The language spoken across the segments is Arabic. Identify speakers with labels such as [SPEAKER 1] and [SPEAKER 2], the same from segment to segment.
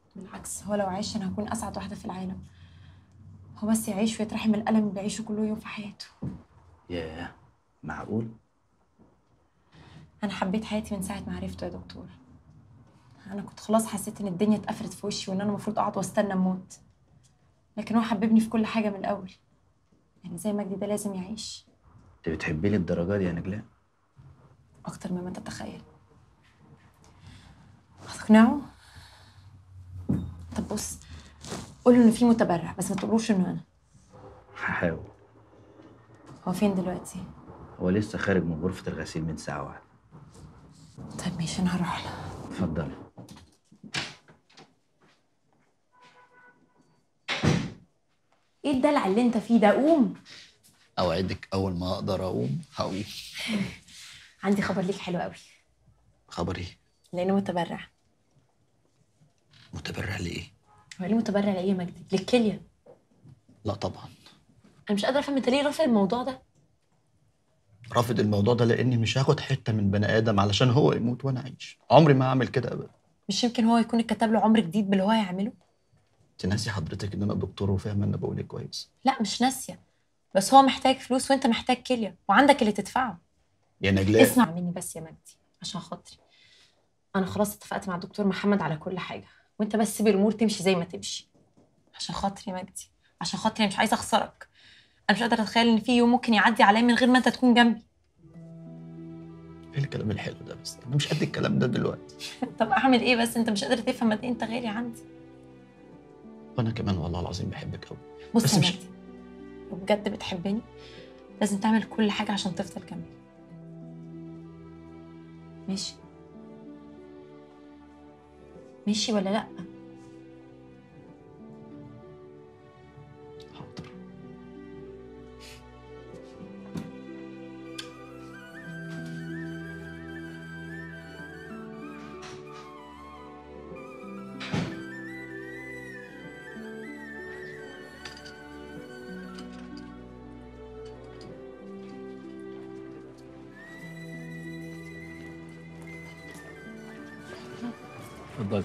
[SPEAKER 1] بالعكس، هو لو عايش انا هكون اسعد واحده في العالم. هو بس يعيش ويترحم الالم اللي بيعيشه كل يوم في حياته.
[SPEAKER 2] ياه، معقول؟
[SPEAKER 1] انا حبيت حياتي من ساعه ما عرفته يا دكتور. انا كنت خلاص حسيت ان الدنيا اتقفلت في وشي وان انا المفروض اقعد واستنى اموت، لكن هو حببني في كل حاجه من الاول. يعني زي مجدي ده لازم يعيش.
[SPEAKER 2] انت بتحبيه للدرجه دي يا نجلاء؟
[SPEAKER 1] اكتر مما تتخيل. هتقنعه؟ طب بص، قول له ان في متبرع بس ما تقولوش انه انا.
[SPEAKER 2] هحاول.
[SPEAKER 1] هو فين دلوقتي؟
[SPEAKER 2] هو لسه خارج من غرفه الغسيل من ساعه واحده.
[SPEAKER 1] طيب ماشي، انا هروح له.
[SPEAKER 2] اتفضلي.
[SPEAKER 1] ايه الدلع اللي انت فيه ده؟ قوم.
[SPEAKER 3] اوعدك اول ما اقدر اقوم هقوم.
[SPEAKER 1] عندي خبر ليك حلو قوي.
[SPEAKER 3] خبر ايه؟
[SPEAKER 1] لانه متبرع.
[SPEAKER 3] متبرع لايه؟
[SPEAKER 1] هو ليه متبرع لايه يا مجدي؟ للكليه.
[SPEAKER 3] لا طبعا.
[SPEAKER 1] انا مش قادره افهم انت ليه رافض الموضوع ده.
[SPEAKER 3] رافض الموضوع ده لاني مش هاخد حته من بني ادم علشان هو يموت وانا اعيش. عمري ما هعمل كده ابدا.
[SPEAKER 1] مش يمكن هو يكون اتكتب له عمر جديد باللي هو هيعمله؟
[SPEAKER 3] انت ناسي حضرتك ان انا دكتور وفاهمه ان بقول ايه كويس.
[SPEAKER 1] لا مش ناسيه، بس هو محتاج فلوس وانت محتاج كليه وعندك اللي تدفعه.
[SPEAKER 3] يا نجلاء
[SPEAKER 1] اسمع مني بس يا مجدي عشان خاطري. انا خلاص اتفقت مع الدكتور محمد على كل حاجه، وانت بس سيب الامور تمشي زي ما تمشي. عشان خاطري يا مجدي، عشان خاطري، أنا مش عايزه اخسرك. انا مش قادره اتخيل ان في يوم ممكن يعدي عليا من غير ما انت تكون جنبي.
[SPEAKER 3] ايه الكلام الحلو ده؟ بس انا مش قد الكلام ده دلوقتي.
[SPEAKER 1] طب اعمل ايه بس؟ انت مش قادر تفهم قد ايه انت غالي عندي.
[SPEAKER 3] وانا كمان والله العظيم بحبك قوي.
[SPEAKER 1] بص
[SPEAKER 3] بس
[SPEAKER 1] يا
[SPEAKER 3] مش
[SPEAKER 1] مجدي، لو بجد بتحبني لازم تعمل كل حاجه عشان تفضل جنبي. ماشي؟ ماشي ولا لا؟
[SPEAKER 3] حاضر. اتفضلي.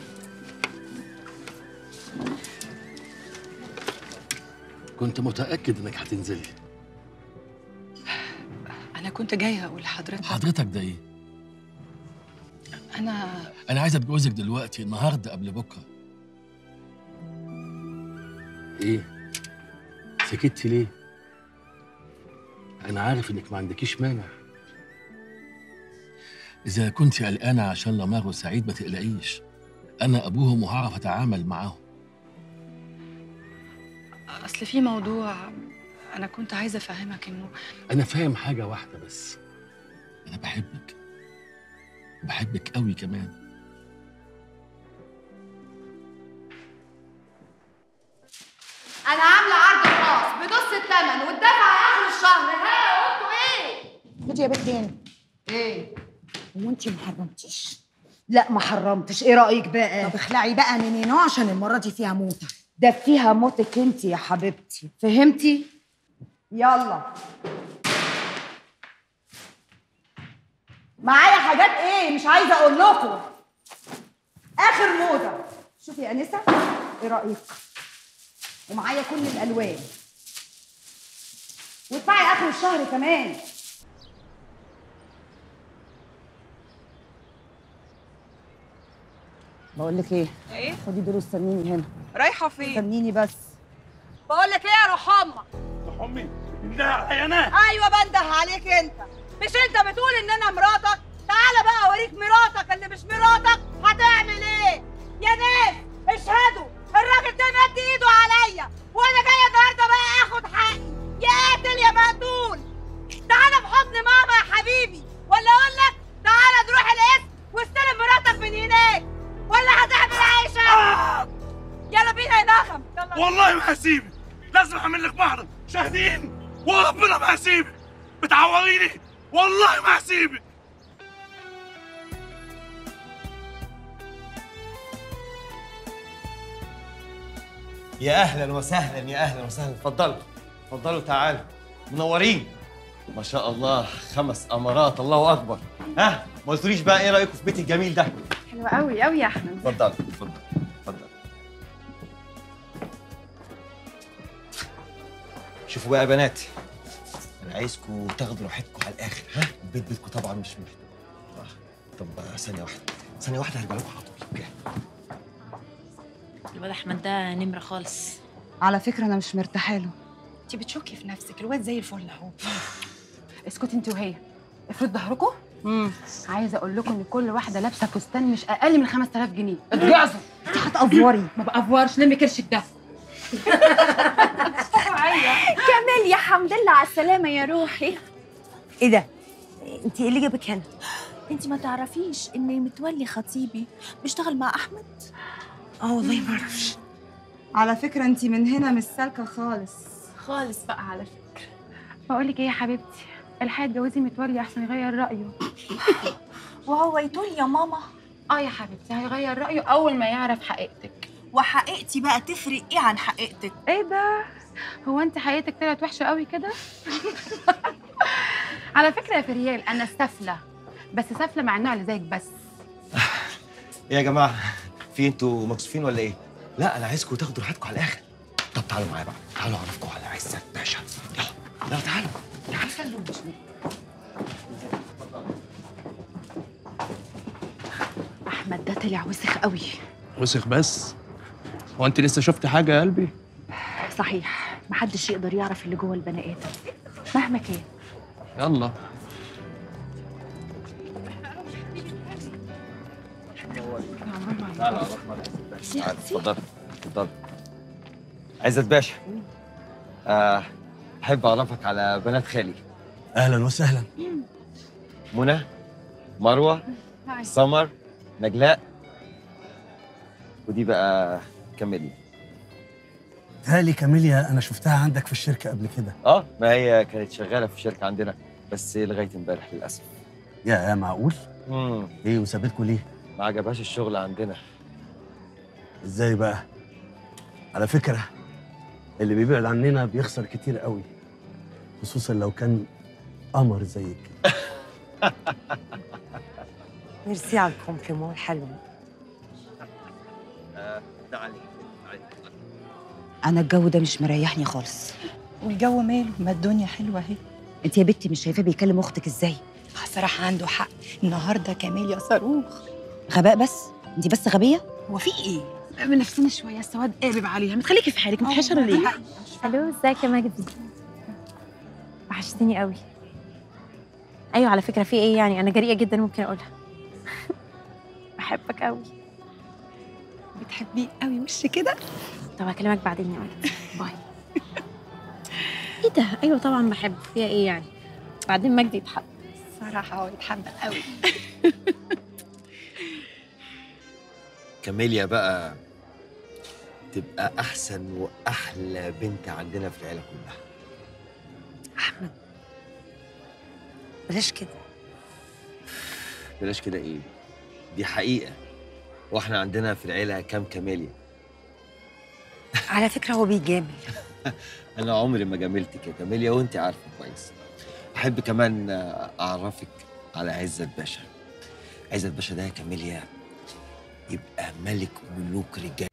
[SPEAKER 4] كنت متأكد إنك هتنزلي.
[SPEAKER 5] أنا كنت جاية أقول لحضرتك.
[SPEAKER 4] حضرتك ده إيه؟
[SPEAKER 5] أنا
[SPEAKER 4] عايز أتجوزك دلوقتي، النهاردة قبل بكرة. إيه؟ سكتي ليه؟ أنا عارف إنك ما عندكيش مانع. إذا كنت قلقانة عشان لمار وسعيد ما تقلقيش، أنا أبوهم وهعرف أتعامل معاهم.
[SPEAKER 5] أصل في موضوع أنا كنت عايزة أفهمك إنه
[SPEAKER 4] أنا فاهم حاجة واحدة بس، أنا بحبك، وبحبك قوي كمان.
[SPEAKER 6] انا عامله عرض خاص بنص الثمن والدفع اخر الشهر. ها قلتوا ايه؟
[SPEAKER 7] خدي يا بنت هنا.
[SPEAKER 6] ايه؟
[SPEAKER 7] هو انت ما حرمتيش؟
[SPEAKER 6] لا ما حرمتش. ايه رايك بقى؟
[SPEAKER 7] طب اخلعي بقى من هنا عشان المره دي فيها موته.
[SPEAKER 6] ده فيها موتك انت يا حبيبتي، فهمتي؟ يلا معايا حاجات ايه مش عايزه اقول لكم. اخر موضه. شوفي يا انسه، ايه رايك؟ ومعايا كل الالوان، وادفعي اخر الشهر كمان.
[SPEAKER 7] بقول لك ايه؟
[SPEAKER 5] إيه؟
[SPEAKER 7] خدي دول واستنيني هنا.
[SPEAKER 5] رايحة فين؟
[SPEAKER 7] استنيني بس.
[SPEAKER 6] بقول لك ايه يا روح امك؟
[SPEAKER 8] روح امي؟ انده عليا انا؟
[SPEAKER 6] ايوه بنده عليك انت. مش انت بتقول ان انا مراتك؟ تعالى بقى اوريك مراتك اللي مش مراتك هتعمل ايه. يا ناس اشهدوا، الراجل ده مد ايده عليا وانا جايه النهارده بقى اخد حقي. يا قاتل يا مقتول، تعالى في حضن ماما يا حبيبي، ولا اقول لك تعالى نروح القسم واستلم مراتك من هناك، ولا هتعمل عيشه؟ يلا بينا يا نغم.
[SPEAKER 8] والله ما هسيبك، لازم اعمل لك محضر شاهدين وربنا ما هسيبك. بتعوريني والله ما هسيبك.
[SPEAKER 9] يا اهلا وسهلا، يا اهلا وسهلا. اتفضلوا اتفضلوا، تعالوا، منورين. ما شاء الله، 5 امارات، الله اكبر. ها ما قلتوليش بقى ايه رايكم في بيتي الجميل ده؟
[SPEAKER 5] حلوة قوي قوي يا أحمد.
[SPEAKER 9] اتفضلوا اتفضلوا اتفضلوا. شوفوا بقى يا بنات، انا عايزكم تاخدوا راحتكم على الاخر. ها البيت بيتكم طبعا مش محتاج. طب ثانيه واحده هرجع لكم على طول. اوكي.
[SPEAKER 1] الواد احمد ده نمره خالص.
[SPEAKER 7] على فكره انا مش مرتاحه له.
[SPEAKER 5] انت بتشكي في نفسك، الواد زي الفل اهو. اسكتي انت وهي، افرض ظهركم. عايزه اقول لكم ان كل واحده لابسه فستان مش اقل من 5000 جنيه. اتجعزوا.
[SPEAKER 7] انت هتقفوري.
[SPEAKER 5] ما بقفورش، لمي كرشك ده.
[SPEAKER 10] كاميليا حمد لله على السلامة يا روحي.
[SPEAKER 6] ايه ده؟ انت ايه اللي جابك هنا؟
[SPEAKER 10] انت ما تعرفيش ان متولي خطيبي بيشتغل مع احمد؟
[SPEAKER 6] والله ما اعرفش.
[SPEAKER 7] على فكره انت من هنا مش سالكه
[SPEAKER 5] خالص بقى على فكره. بقول لك ايه يا حبيبتي، الحقي اتجوزي متولي احسن يغير رايه.
[SPEAKER 10] وهو يطول يا ماما؟
[SPEAKER 5] يا حبيبتي هيغير رايه اول ما يعرف حقيقتك.
[SPEAKER 10] وحقيقتي بقى تفرق ايه عن حقيقتك؟
[SPEAKER 5] ايه ده؟ هو انت حقيقتك طلعت وحشه قوي كده؟ على فكره يا فريال انا سافله، بس سافله مع النوع اللي زيك بس.
[SPEAKER 9] ايه يا جماعه، في انتوا مكسوفين ولا ايه؟ لا انا عايزكم تاخدوا راحتكم على الاخر. طب تعالوا معايا بقى، تعالوا اعرفكم على عزت باشا. يلا تعالوا خلوهم
[SPEAKER 5] احمد ده طلع وسخ قوي.
[SPEAKER 4] وسخ بس؟ هو انت لسه شفتي حاجه يا قلبي؟
[SPEAKER 5] صحيح، محدش يقدر يعرف اللي جوه البني ادم مهما كان.
[SPEAKER 4] يلا.
[SPEAKER 9] اتفضل. عزت باشا، احب اعرفك على بنات خالي.
[SPEAKER 8] اهلا وسهلا.
[SPEAKER 9] منى، مروه، سمر، نجلاء، ودي بقى كاميليا.
[SPEAKER 8] تالي كاميليا انا شفتها عندك في الشركه قبل كده.
[SPEAKER 9] ما هي كانت شغاله في الشركه عندنا بس لغايه امبارح للاسف.
[SPEAKER 8] يا معقول؟ ايه وسابتكوا ليه؟
[SPEAKER 9] ما عجبهاش الشغل عندنا.
[SPEAKER 8] ازاي بقى؟ على فكره اللي بيبعد عننا بيخسر كتير قوي، خصوصا لو كان قمر زيك.
[SPEAKER 6] ميرسي على الكومبليمون الحلو.
[SPEAKER 9] تعالي.
[SPEAKER 7] انا الجو ده مش مريحني خالص.
[SPEAKER 5] والجو ماله؟ ما الدنيا حلوه اهي.
[SPEAKER 7] انت يا بنتي مش شايفاه بيكلم اختك ازاي؟
[SPEAKER 5] صراحه عنده حق، النهارده كاميليا صاروخ.
[SPEAKER 7] غباء بس؟ انت بس غبيه؟
[SPEAKER 5] هو في ايه؟ من نفسنا شويه، السواد قالب عليها، ما تخليكي في حالك، متحشره ليه؟
[SPEAKER 1] الو، ازيك يا مجدي؟ وحشتني قوي. ايوه على فكره في ايه يعني، انا جريئه جدا ممكن اقولها. بحبك قوي.
[SPEAKER 5] بتحبيه قوي وش كده؟
[SPEAKER 1] طب هكلمك بعدين يا مجدي، باي. ايه ده؟ ايوه طبعا بحب، فيها ايه يعني؟ بعدين مجدي يتحب.
[SPEAKER 5] صراحه هو يتحب قوي.
[SPEAKER 9] كاميليا بقى تبقى احسن واحلى بنت عندنا في العيله كلها.
[SPEAKER 6] احمد بلاش كده.
[SPEAKER 9] بلاش كده ايه؟ دي حقيقه، واحنا عندنا في العيله كام كاميليا.
[SPEAKER 6] على فكره هو بيجامل.
[SPEAKER 9] انا عمري ما جاملتك يا كاميليا وانت عارفه كويس. احب كمان اعرفك على عزت باشا. عزت باشا ده يا كاميليا يبقى ملك ملوك رجال